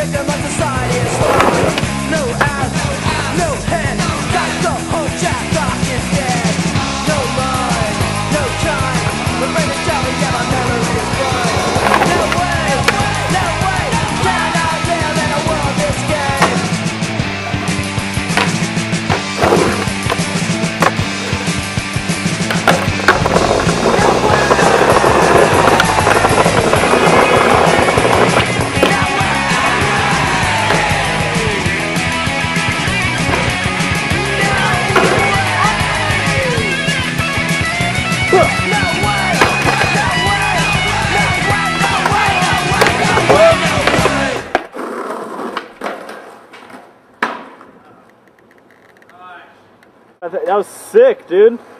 victim of society's wrong. No ass, no head, that's the whole jack-off is dead. No line, no time, we're afraid to tell me that my memory is blind. No way, can I live in a world this game? That was sick, dude.